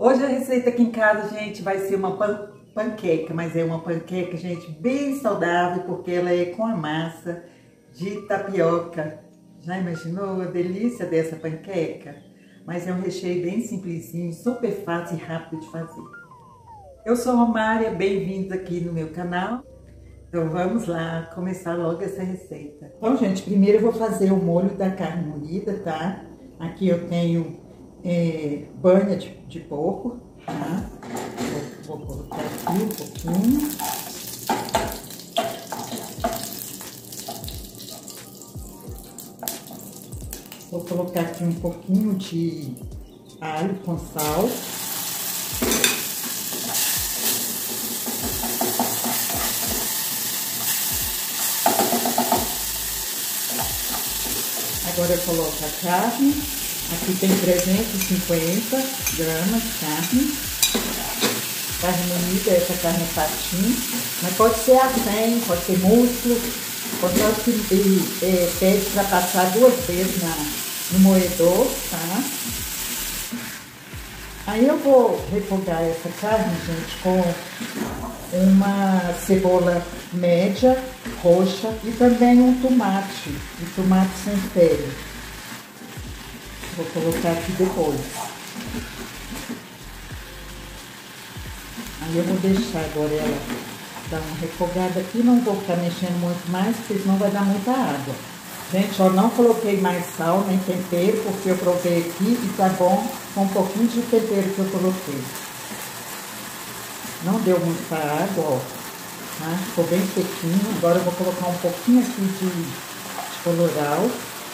Hoje a receita aqui em casa, gente, vai ser uma panqueca, mas é uma panqueca, gente, bem saudável, porque ela é com a massa de tapioca. Já imaginou a delícia dessa panqueca? Mas é um recheio bem simplesinho, super fácil e rápido de fazer. Eu sou a Romária, bem-vindos aqui no meu canal. Então vamos lá, começar logo essa receita. Então, gente, primeiro eu vou fazer o molho da carne moída, tá? Aqui eu tenho banha de porco, tá? Vou colocar aqui um pouquinho. Vou colocar aqui um pouquinho de alho com sal. Agora eu coloco a carne. Aqui tem 350 gramas de carne. Carne moída, essa carne é patinho. Mas pode ser acém, pode ser músculo. Contanto que pede para passar 2 vezes no moedor, tá? Aí eu vou refogar essa carne, gente, com uma cebola média, roxa, e também um tomate sem pele. Vou colocar aqui depois. Aí eu vou deixar agora ela dar uma refogada aqui, não vou ficar mexendo muito mais, porque senão vai dar muita água. Gente, ó, não coloquei mais sal nem tempero, porque eu provei aqui e tá bom com um pouquinho de tempero que eu coloquei. Não deu muita água, ó, tá? Ficou bem sequinho. Agora eu vou colocar um pouquinho aqui de colorau.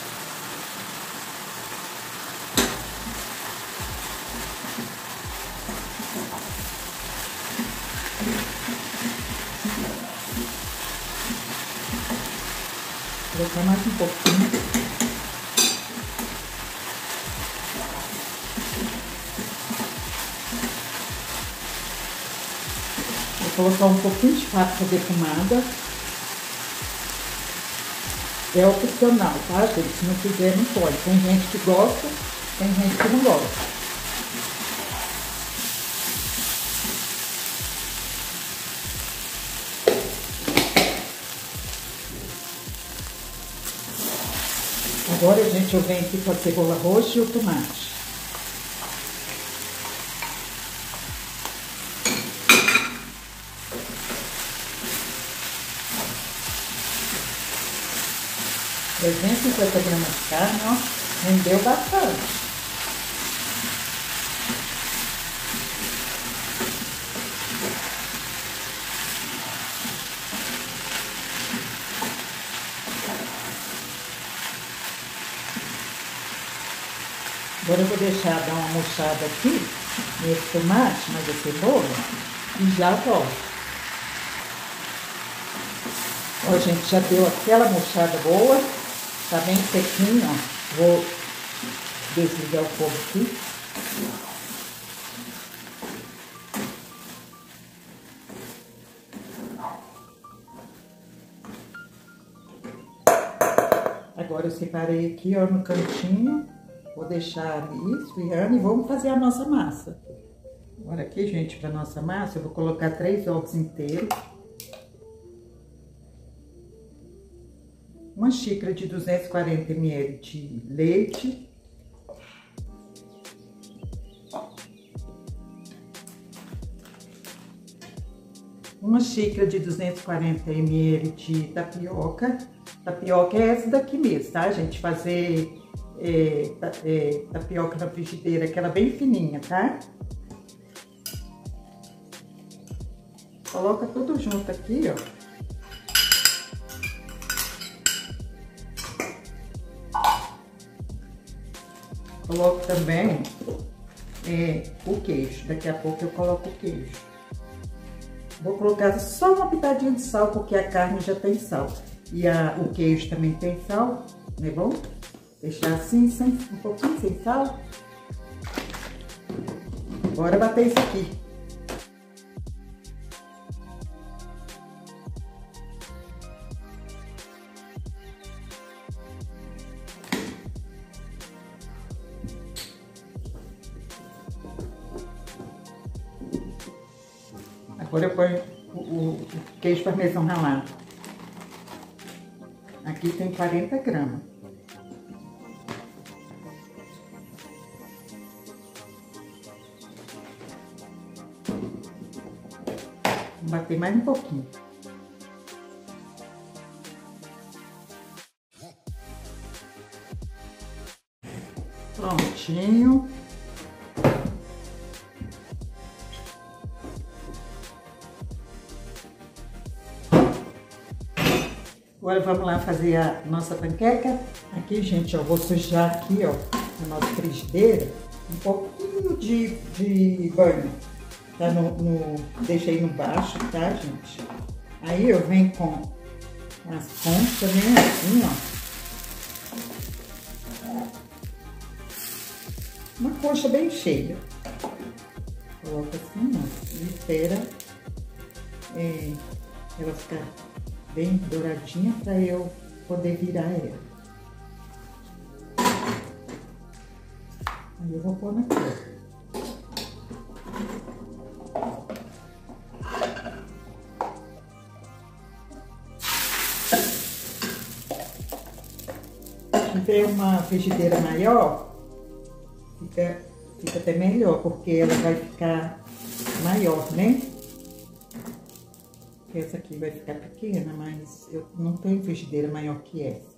Vou colocar mais um pouquinho. Vou colocar um pouquinho de páprica defumada. É opcional, tá, gente? Se não quiser, não pode. Tem gente que gosta, tem gente que não gosta. Agora, gente, eu venho aqui com a cebola roxa e o tomate. R$350 gramas de carne, ó, rendeu bastante. Agora eu vou deixar dar uma murchada aqui nesse tomate, mais a cebola, e já volto. Ó, gente, já deu aquela murchada boa, tá bem sequinho, ó. Vou desligar o fogo aqui. Agora eu separei aqui, ó, no cantinho. Vou deixar ali esfriando e vamos fazer a nossa massa. Agora aqui, gente, para nossa massa, eu vou colocar 3 ovos inteiros. Uma xícara de 240 ml de leite. Uma xícara de 240 ml de tapioca. Tapioca é essa daqui mesmo, tá, gente? Fazer tapioca na frigideira, aquela bem fininha, tá? Coloca tudo junto aqui, ó. Coloco também o queijo. Daqui a pouco eu coloco o queijo. Vou colocar só uma pitadinha de sal, porque a carne já tem sal. E o queijo também tem sal, não é bom? Deixar assim, um pouquinho sem sal. Bora bater isso aqui. Agora eu ponho o queijo parmesão ralado. Aqui tem 40 gramas. Vou bater mais um pouquinho. Prontinho. Agora vamos lá fazer a nossa panqueca. Aqui, gente, ó, vou sujar aqui, ó, a nossa frigideira, um pouquinho de banho. Tá deixei no baixo, tá, gente? Aí eu venho com as pontas, né, assim, ó. Uma coxa bem cheia. Coloca assim, ó, e espera ela ficar bem douradinha para eu poder virar ela. Aí eu vou pôr aqui, ó. Se tiver uma frigideira maior, fica até melhor, porque ela vai ficar maior, né? Essa aqui vai ficar pequena, mas eu não tenho frigideira maior que essa.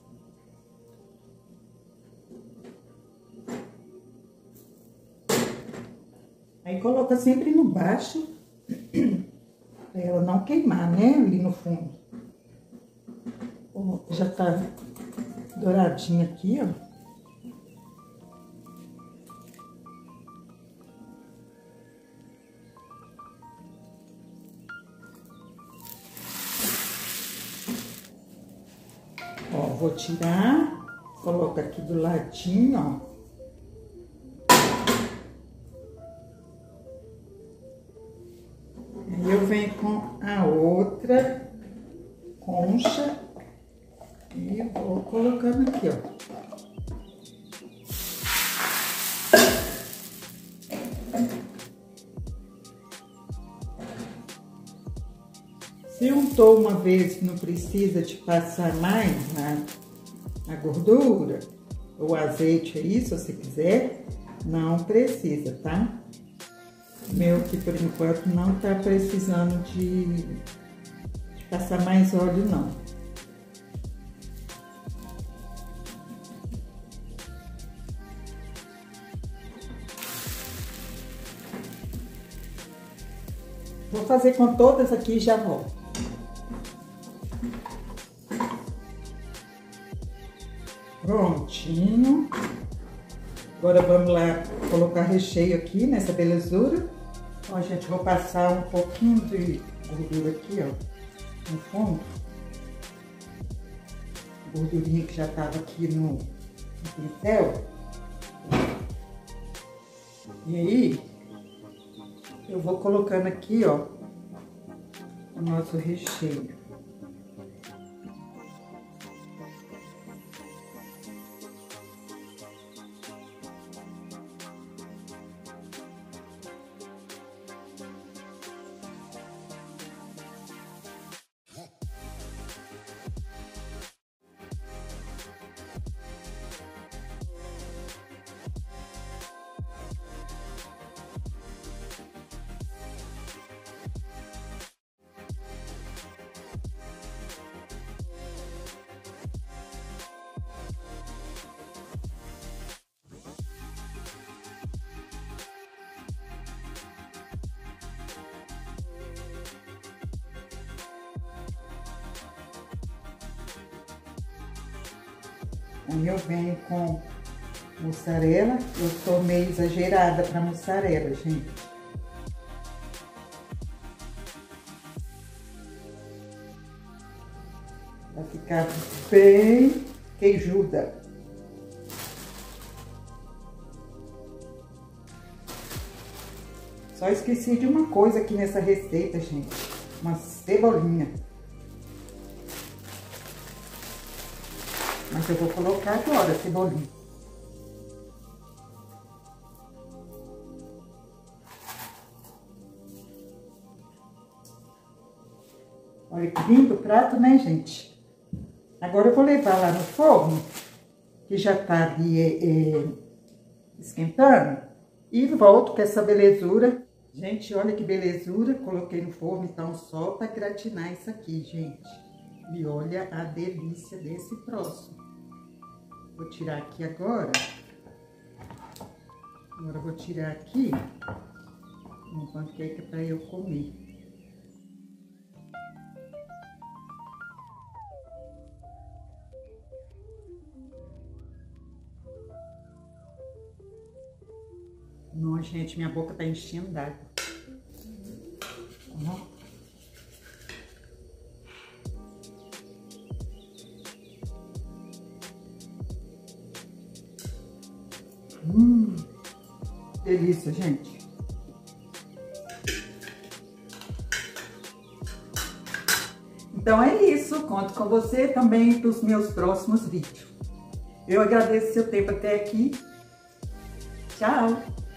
Aí coloca sempre no baixo, pra ela não queimar, né? Ali no fundo. Ó, já tá douradinha aqui, ó. Ó, vou tirar, coloco aqui do ladinho, ó. Aí eu venho com a outra concha e vou colocando aqui, ó. Se untou uma vez, não precisa de passar mais a gordura ou azeite aí, se você quiser, não precisa, tá? O meu aqui, por enquanto, não tá precisando de passar mais óleo, não. Vou fazer com todas aqui e já volto. Prontinho. Agora vamos lá colocar recheio aqui nessa belezura. Ó, gente, vou passar um pouquinho de gordura aqui, ó, no fundo. Gordurinha que já tava aqui no pincel. E aí, eu vou colocando aqui, ó, o nosso recheio. Aí eu venho com mussarela. Eu sou meio exagerada para mussarela, gente. Vai ficar bem queijuda. Só esqueci de uma coisa aqui nessa receita, gente. Uma cebolinha. Mas eu vou colocar agora a cebolinha. Olha que lindo o prato, né, gente? Agora eu vou levar lá no forno, que já tá ali esquentando. E volto com essa belezura. Gente, olha que belezura. Coloquei no forno, então, só para gratinar isso aqui, gente. E olha a delícia desse próximo. Vou tirar aqui agora. Agora eu vou tirar aqui uma panqueca para eu comer. Não, gente, minha boca tá enchendo d'água. Delícia, gente. Então é isso. Conto com você também dos meus próximos vídeos. Eu agradeço seu tempo até aqui. Tchau!